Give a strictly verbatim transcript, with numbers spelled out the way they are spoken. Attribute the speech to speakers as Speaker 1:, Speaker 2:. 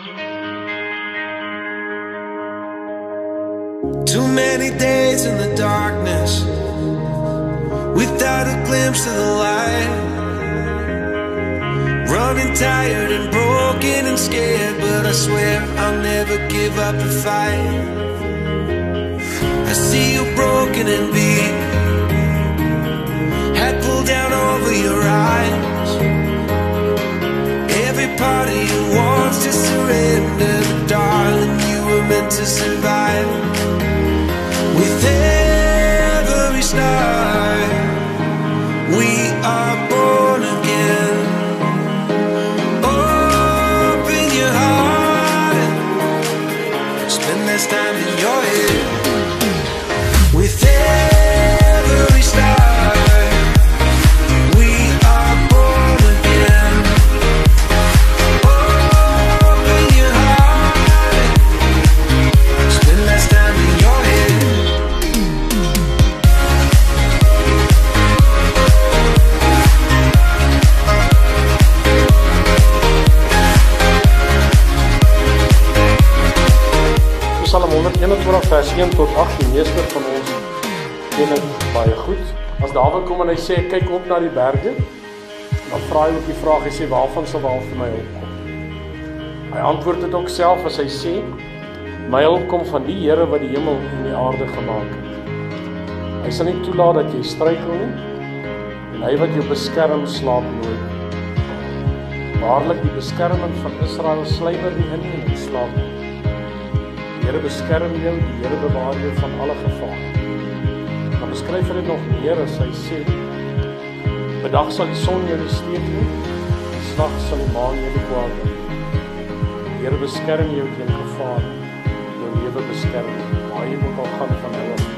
Speaker 1: Too many days in the darkness without a glimpse of the light. Running tired and broken and scared, but I swear I'll never give up the fight. I see you broken and beat, head pulled down over your eyes. Every part of you wants to surrender, but darling, you were meant to survive. With every star, we are born again. Open your heart, spend less time in your head. With every star, we are born again. Open your heart, spend less time in your head.
Speaker 2: Psalm honderdeenentwintig vers een tot agt, die meeste van ons ken dit baie goed. As Dawid kom en hy sê, kyk op na die berge, dan vra hy ook die vraag, hy sê, waarvan sal wel vir my hulp kom? Hy antwoord dit ook self as hy sê, my hulp kom van die Here wat die hemel en die aarde gemaak het. Hy sal nie toelaat dat jy struikel nie, en hy wat jou beskerm slaap nooit. Waarlik die beskerming van Israel sluimer nie in en hy slaap nie. Die Here beskerm jou, die Here bewaar jou van alle gevaar. Dan beskryf hy dit nog meer as hy sê, bedag sal die son jou nie steek nie, en s'nags sal die maan jou nie kwaad doen. Die Here beskerm jou teen gevaar, jou lewe beskerm, waar jy ook al gaan van nou af.